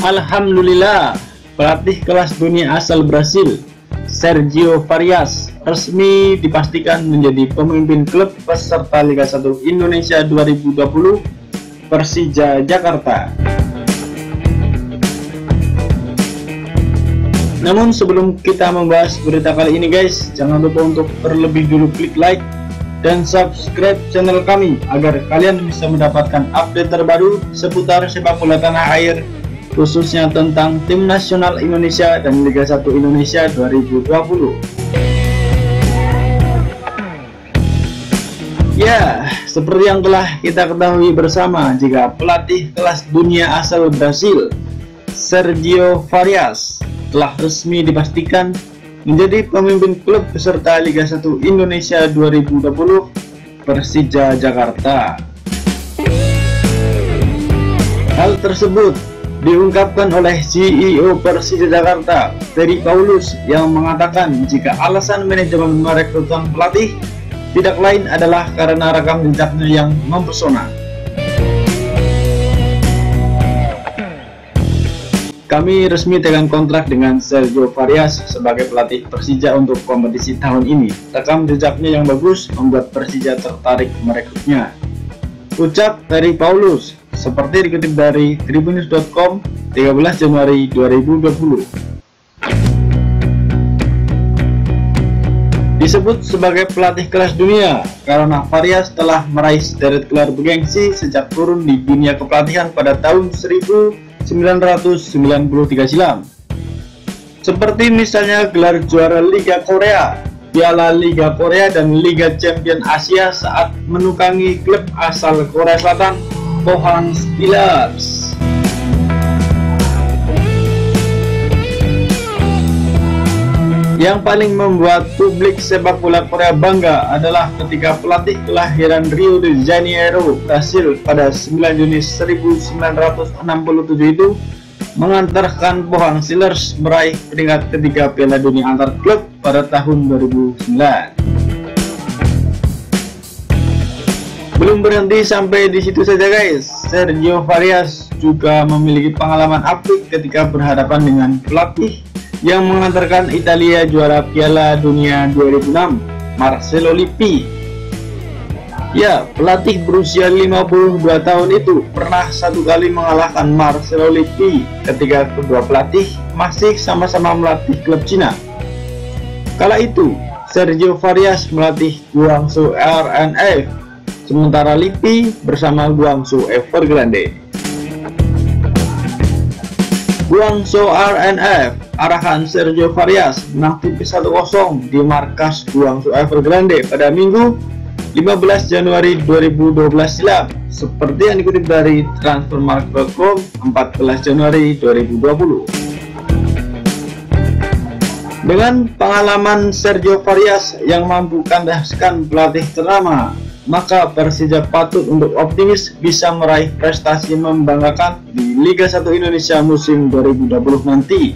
Alhamdulillah, pelatih kelas dunia asal Brasil, Sergio Varias, resmi dipastikan menjadi pemimpin klub peserta Liga 1 Indonesia 2020 Persija Jakarta. Namun sebelum kita membahas berita kali ini guys, jangan lupa untuk terlebih dulu klik like dan subscribe channel kami agar kalian bisa mendapatkan update terbaru seputar sepak bola tanah air, khususnya tentang tim nasional Indonesia dan Liga 1 Indonesia 2020. Ya, seperti yang telah kita ketahui bersama, jika pelatih kelas dunia asal Brasil, Sergio Varias, telah resmi dipastikan menjadi pemimpin klub peserta Liga 1 Indonesia 2020 Persija Jakarta. Hal tersebut diungkapkan oleh CEO Persija Jakarta, Ferry Paulus, yang mengatakan jika alasan manajemen merekrutkan pelatih tidak lain adalah karena rekam jejaknya yang mempesona. Kami resmi tekan kontrak dengan Sergio Varias sebagai pelatih Persija untuk kompetisi tahun ini. Rekam jejaknya yang bagus membuat Persija tertarik merekrutnya, ucap Ferry Paulus, seperti dikutip dari tribunnews.com 13 Januari 2020. Disebut sebagai pelatih kelas dunia karena Varias telah meraih sederet gelar bergengsi sejak turun di dunia kepelatihan pada tahun 1993 silam. Seperti misalnya gelar juara Liga Korea, Piala Liga Korea, dan Liga Champion Asia saat menukangi klub asal Korea Selatan, Pohang Steelers. Yang paling membuat publik sepak bola Korea bangga adalah ketika pelatih kelahiran Rio de Janeiro, Brasil pada 9 Juni 1967 itu mengantarkan Pohang Steelers meraih peringkat ketiga Piala Dunia antar klub pada tahun 2009. Belum berhenti sampai di situ saja guys, Sergio Varias juga memiliki pengalaman apik ketika berhadapan dengan pelatih yang mengantarkan Italia juara Piala Dunia 2006, Marcelo Lippi. Ya, pelatih berusia 52 tahun itu pernah satu kali mengalahkan Marcelo Lippi ketika kedua pelatih masih sama-sama melatih klub Cina. Kala itu, Sergio Varias melatih Guangzhou RNF, sementara Lippi bersama Guangzhou Evergrande. Guangzhou RNF, arahan Sergio Varias, menang tipis 1-0 di markas Guangzhou Evergrande pada Minggu 15 Januari 2012 silam, seperti yang dikutip dari transfermarkt.com 14 Januari 2020. Dengan pengalaman Sergio Varias yang mampu kandaskan pelatih ternama, maka Persija patut untuk optimis bisa meraih prestasi membanggakan di Liga 1 Indonesia musim 2020 nanti.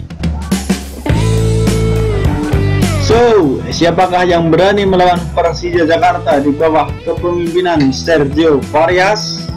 So, siapakah yang berani melawan Persija Jakarta di bawah kepemimpinan Sergio Varias?